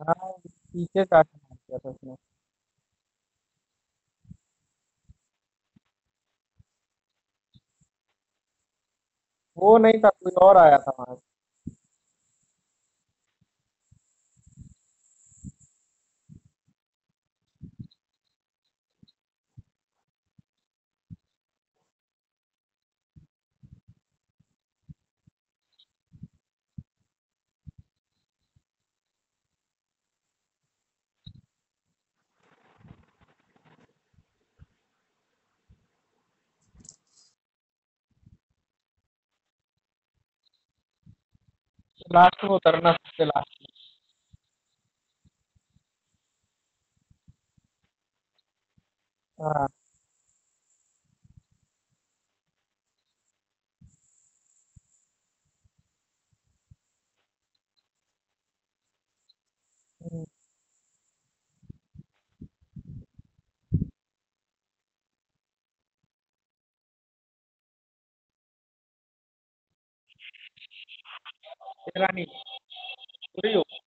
हाँ, पीछे से आके मार दिया था उसने। वो नहीं था, कोई और आया था वहां से। लास्ट में उतरना सबसे लास्ट में। हाँ। हम्म, तेरा नहीं, पूरी हो।